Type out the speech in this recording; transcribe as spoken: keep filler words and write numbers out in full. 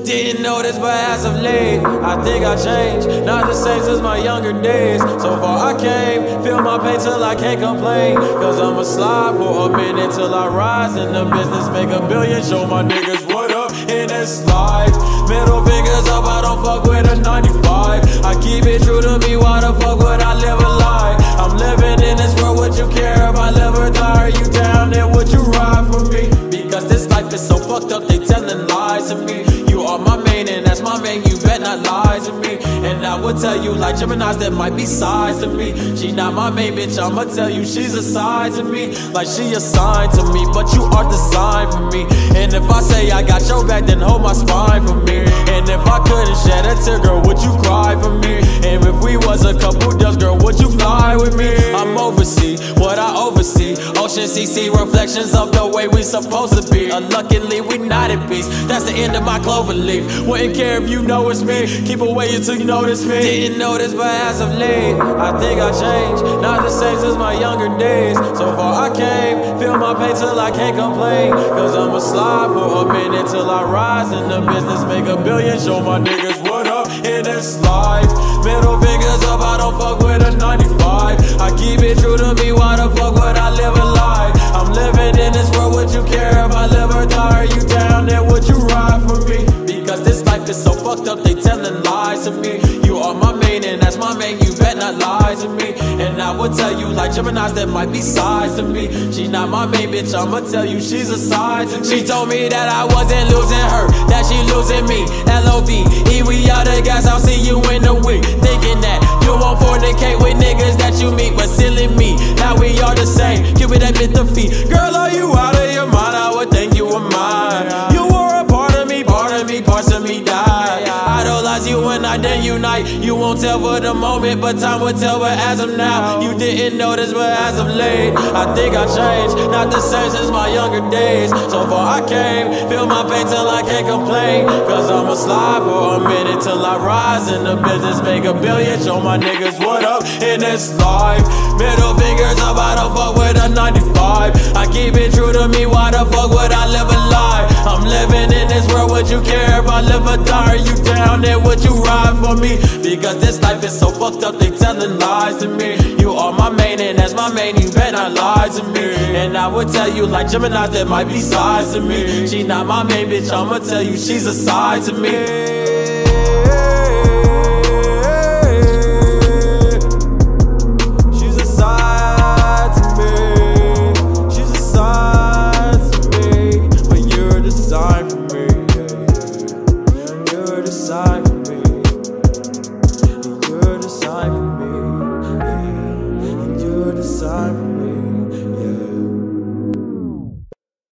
Didn't know this, but as of late, I think I changed. Not the same since my younger days. So far I came, feel my pain till I can't complain. Cause I'ma slide for a minute till I rise in the business, make a billion, show my niggas what up in this life. Middle fingers up, I don't fuck with a ninety-five. I keep it true to me, why the fuck would I live a lie? I'm living in this world, would you care if I live or die? Are you down there, would you ride for me? Because this life is so fucked up, they telling lies to me. You are my main and that's my main, you bet not lie to me. And I would tell you like Geminis that might be sides to me. She not my main bitch, I'ma tell you she's a side to me. Like she assigned to me, but you are designed for me. And if I say I got your back, then hold my spine for me. And if I couldn't shed a tear, girl, would you cry for me? And if we was a couple doves, girl, would you fly with me? I'm overseas, what I oversee. Ocean C C, reflections of the way we supposed to be. Unluckily, we not at peace. That's the end of my clover leaf. Wouldn't care if you know it's me. Keep away until you notice me. Didn't notice, but as of late, I think I changed. Not the same since my younger days. So far I came, feel my pain till I can't complain. Cause I'ma slide for a minute till I rise in the business, make a billion, show my niggas what up in this life. Middle fingers up, I don't fuck with a ninety-five. I keep it true to me, why the fuck would I live a lie? I'm living in this world, would you care if I live or die? Are you down there, would you ride for me? Because this life is so fucked up, they telling lies to me. You are my main and that's my main, you bet not lie to me. And I would tell you like Geminis that might be sides to me. She not my main bitch, I'ma tell you she's a side to me. She told me that I wasn't losing her, that she losing me. L O V E, we out the gas, I'll see you in a week. Thinking that you won't fornicate with niggas that you meet, but silly me, now we are the same. Give it that bit the feet. Girl, are you out of your mind? I would think you were mine. You were a part of me, part of me, parts of me died. Idolize you and I then unite. You won't tell for the moment, but time will tell. But as of now, you didn't notice, but as of late, I think I changed. Not the same since my younger days. So far I came, feel my pain till I can't complain. Cause I'ma slide for a minute till I rise in the business, make a billion, show my niggas what up in this life. Middle fingers up, I don't fuck with a ninety-five. I keep it true to me, why the fuck would I live a lie? I'm living in this world, would you care if I live or die? Are you down there, would you ride for me? Because this life is so fucked up, they telling lies to me. You are my main and that's my main, you bet not lie to me. And I would tell you like Geminis that might be sides to me. She not my main bitch, I'ma tell you she's a side to me.